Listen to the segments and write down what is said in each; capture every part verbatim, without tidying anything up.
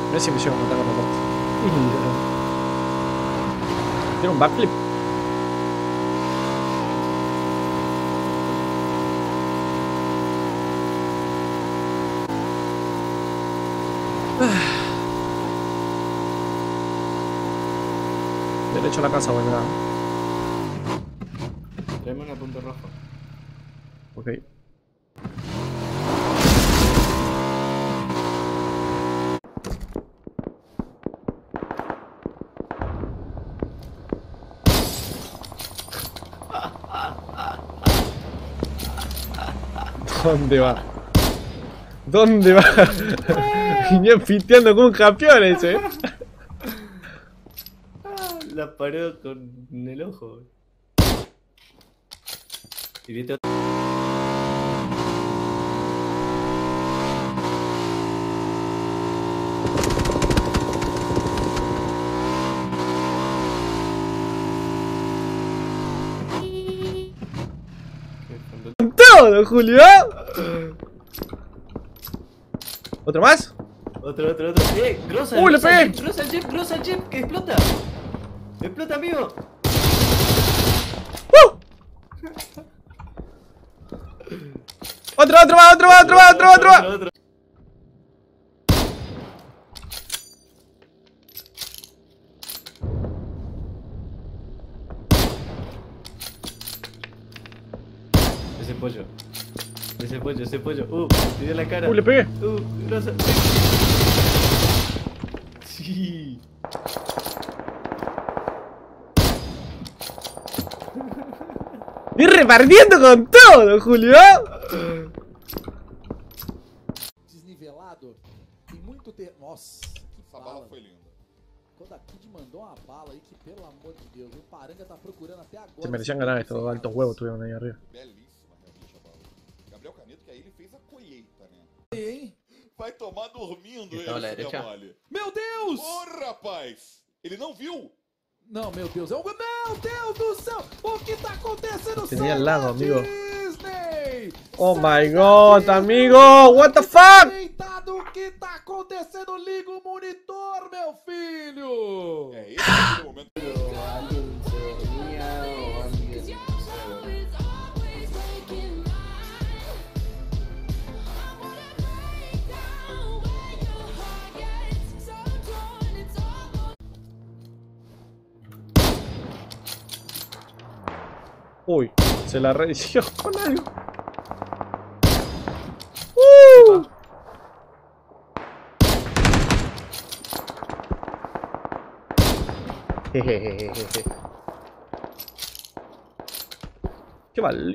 Mira si me llevo a matar a la parte. Tiene un backflip. Derecho a la casa, bueno. Traeme una punta roja. Ok. ¿Dónde va? ¿Dónde va? Venía piteando como un campeón ese. La paró con el ojo. Y viste otro. ¡Con todo, Julio! ¿Otro más? Otro, otro, otro. ¡Eh! ¡Grosa! ¡Uy, le grosa pegué! el jeep, ¡Grosa el jeep! ¡Grosa el jeep! ¡Que explota! ¡Explota, amigo! ¡Uh! ¡Otro, otro más, otro más, otro más, otro más, otro más! otro. Ese pollo. Ese pollo, ese pollo. Uh, te dio la cara. ¡Uh, le pegué! Uh, grosa. Sí. ¡Estoy repartiendo con todo, Julio! Desnivelado. Tem muito ter... Nossa, que Essa bala foi linda. Quando a Kid mandou uma bala aí que, pelo amor de Deus, o Paranga tá procurando até agora. Se merecían ganar estos altos huevos tuvieron ahí arriba. Belíssima, realmente, a bala. Gabriel Caneto, que aí ele fez a colheita, né? Hein? Vai tomar dormindo Então, ele, Léria, fica tchau. mole. Meu Deus! Ô, rapaz! Ele não viu? Não, meu Deus, é o... Meu Deus do céu! O que tá acontecendo? Tenía al Sai lado, da amigo. Disney! Oh Sai my da god, Disney! amigo! What the fuck? Deitado, o que tá acontecendo? Liga o monitor, meu filho! É, esse é o momento. Uy, se la reedició con algo. ¡Uh! Jejejeje. Qué vale.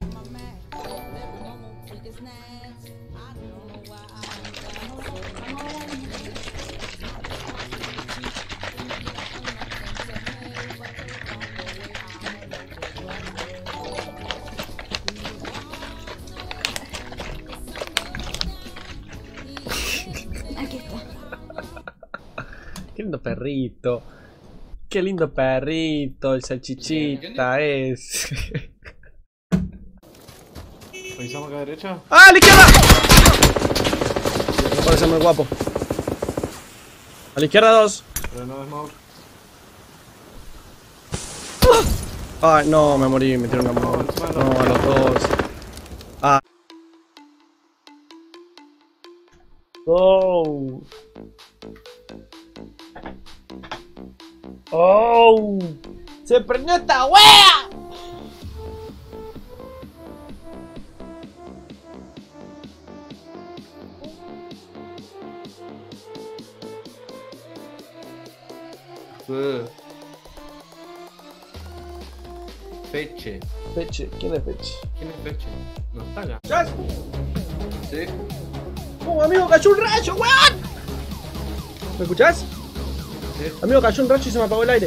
Aquí está. Qué lindo perrito. Qué lindo perrito, el salchichita es. Revisamos acá a la derecha. ¡Ah, a la izquierda! Me parece muy guapo. A la izquierda dos. Pero no smoke. Ay, no, me morí, me tiró una mano. No, a los dos. Ah. Oh. Oh. Se prendió esta wea. Uh. Feche. Peche, ¿quién es Peche? ¿Quién es Feche? No está acá. ¿Sabes? Sí. ¡Oh, amigo, cayó un rayo, weón! ¿Me escuchás? Sí. Amigo, cayó un rayo y se me apagó el aire.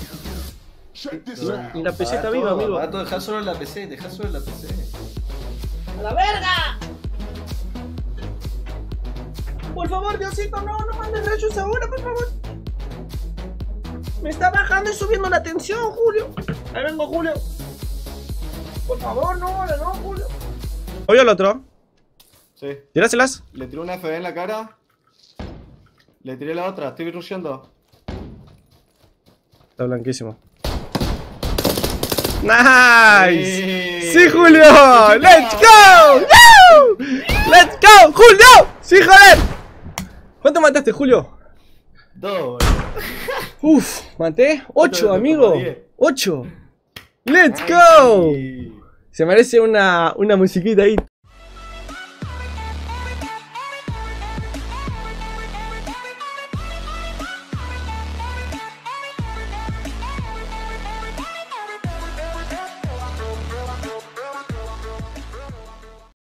Y la P C está viva, amigo. Vato, dejá solo la P C, dejá solo la P C. ¡A la verga! Por favor, Diosito, no, no mandes rayos ahora, por favor. Me está bajando y subiendo la tensión, Julio. Ahí vengo, Julio. Por favor, no, ahora no, Julio. Oye al otro. Sí. Tíraselas. Le tiró una F B en la cara. Le tiré la otra, estoy rusheando. Está blanquísimo. ¡Nice! Sí. ¡Sí, Julio! ¡Let's go! ¡No! ¡Let's go! ¡Julio! ¡Sí, joder! ¿Cuánto mataste, Julio? Dos. Uf, maté ocho, Otro, amigo. como diez. ocho. ¡Let's go! Ay. Se merece una, una musiquita ahí.